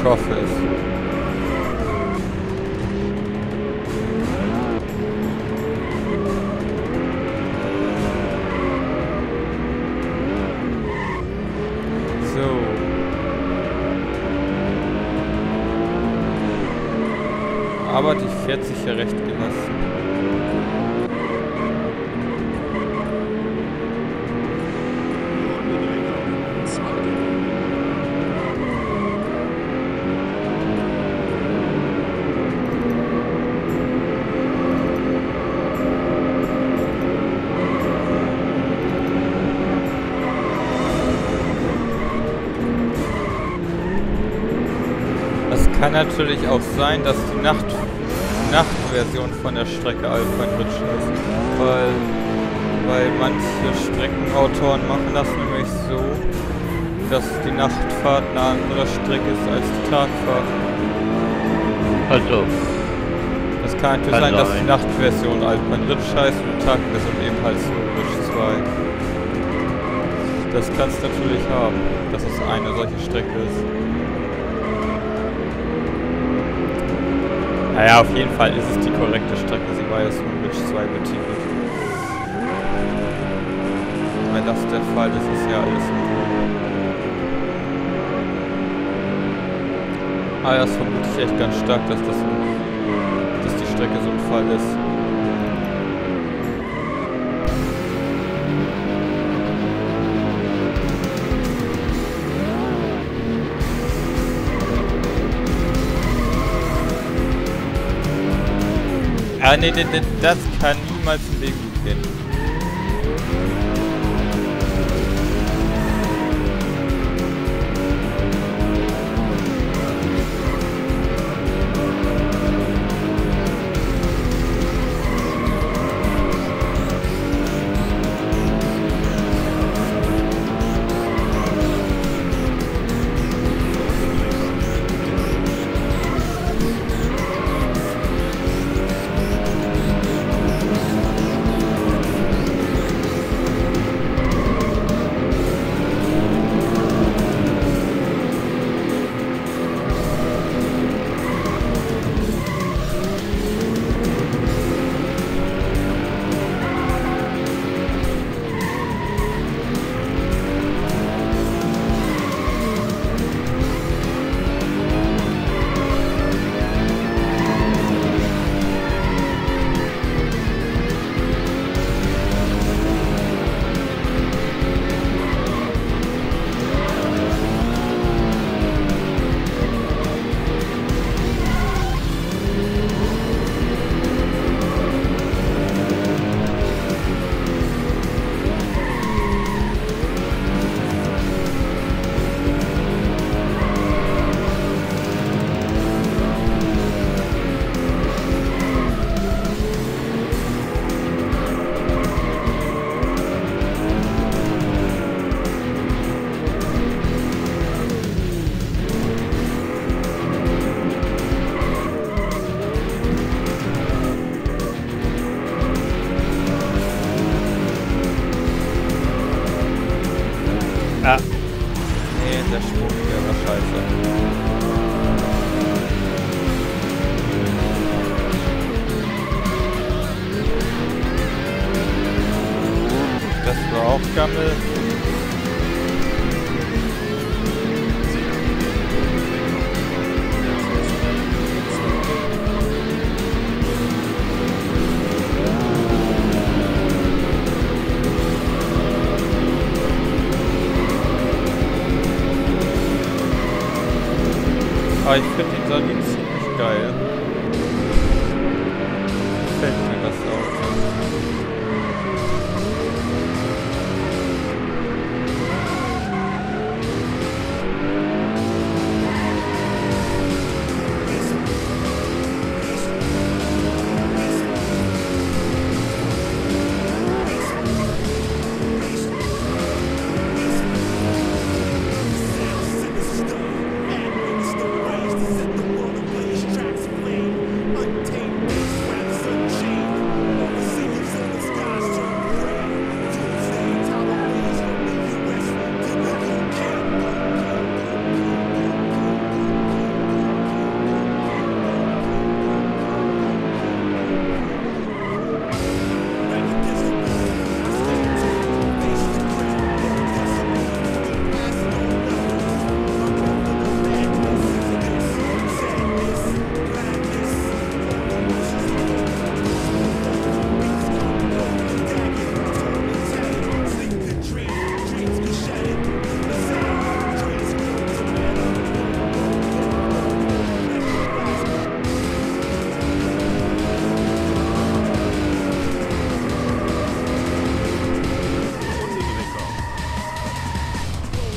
Ich hoffe es. So. Aber die fährt sich ja recht gelassen. Kann natürlich auch sein, dass die Nachtversion von der Strecke Alpine Ridge ist, weil manche Streckenautoren machen das nämlich so, dass die Nachtfahrt eine andere Strecke ist als die Tagfahrt. Also. Das kann natürlich sein, dass die Nachtversion Alpine Ridge heißt und die Tagversion eben halt Snow Ridge 2. Das kann es natürlich haben, dass es eine solche Strecke ist. Naja, auf jeden Fall ist es die korrekte Strecke. Sie war ja Snow Ridge 2 betitelt. Wenn das der Fall ist, ist ja alles in Ordnung. Aber das vermute ich echt ganz stark, dass die Strecke so ein Fall ist. Ah, nee, das kann niemals im Leben gut gehen. Ah. Nee, der Sprung, der war scheiße. Das war auch Gammel. Aber ich finde den Salin ziemlich geil. Gefällt mir das Auto.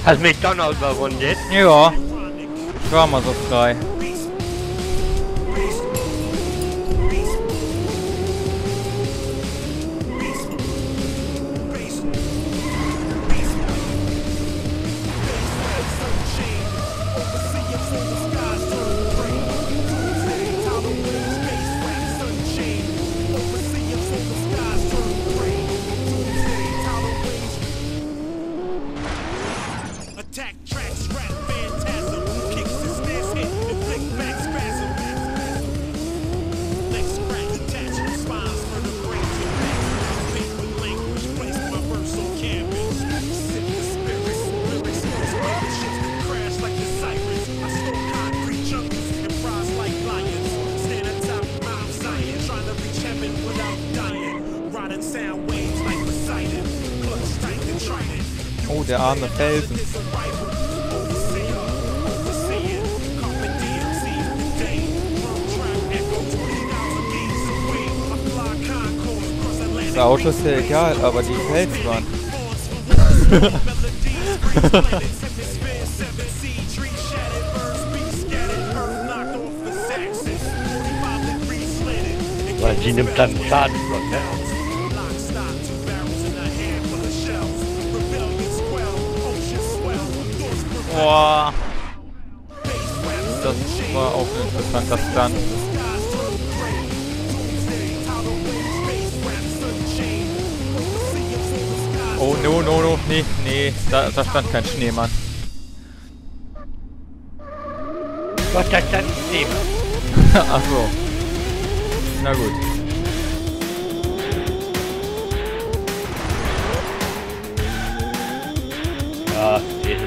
Hast mich doch noch überrundet. Ja, ich war mal so frei. Oh, der arme Felsen. Das Auto ist ja egal, aber die Felswand. Weil sie nimmt dann Schaden von, ne? Boah. Das war auch ein interessanter Stunt. Oh, no, nee, da stand kein Schneemann. Was, da stand ein Schneemann? Ach so. Na gut. Ja,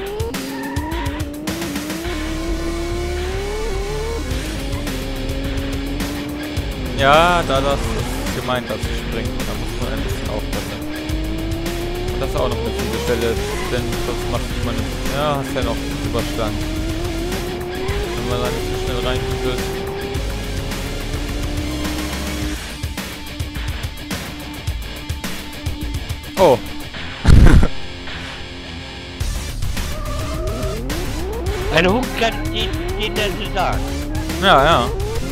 Ja, da das ist gemeint, dass ich springe. Da muss man ein bisschen aufpassen. Und das ist auch noch eine fiese Stelle, denn sonst macht man... Ja, hast ja noch Überstand. Wenn man da nicht so schnell reindübelt. Oh. eine Hochkant steht der zu sagen. Ja.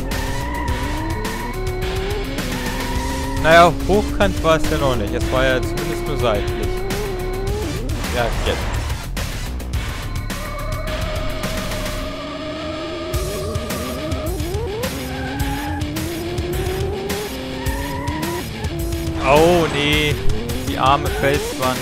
Naja, hochkant war es ja noch nicht. Es war ja zumindest nur seitlich. Ja, stimmt. Oh, nee. Die arme Felswand.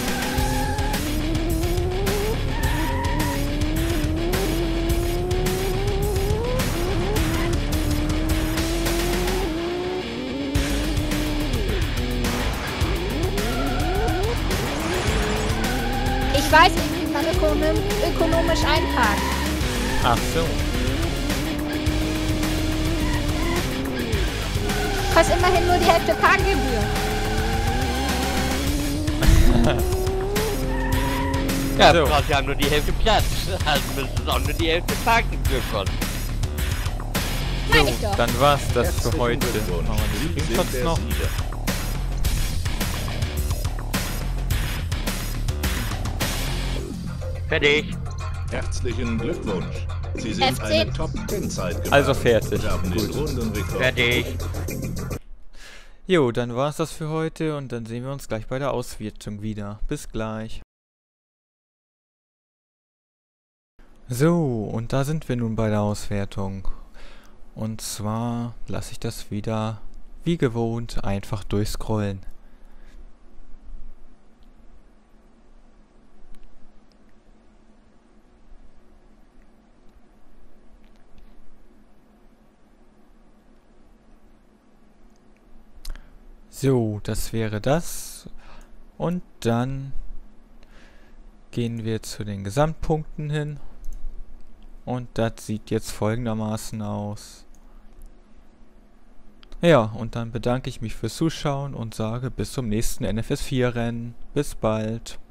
Ich weiß nicht, wie man ökonomisch einparkt. Ach so. Kostet immerhin nur die Hälfte Parkgebühr. Ja, So. du brauchst ja nur die Hälfte Platz. Also müsste es auch nur die Hälfte Parkgebühr kosten. Meine ich doch. Dann war's das für heute. Machen wir die Screenshots noch. Fertig. Herzlichen Glückwunsch. Sie sind F10. eine Top-10-Zeit gefahren. Also fertig. Sie haben den Gut. Rundenrekord. Fertig. Jo, dann war's das für heute und dann sehen wir uns gleich bei der Auswertung wieder. Bis gleich. So, und da sind wir nun bei der Auswertung. Und zwar lasse ich das wieder, wie gewohnt, einfach durchscrollen. So, das wäre das. Und dann gehen wir zu den Gesamtpunkten hin. Und das sieht jetzt folgendermaßen aus. Ja, und dann bedanke ich mich fürs Zuschauen und sage bis zum nächsten NFS4-Rennen. Bis bald.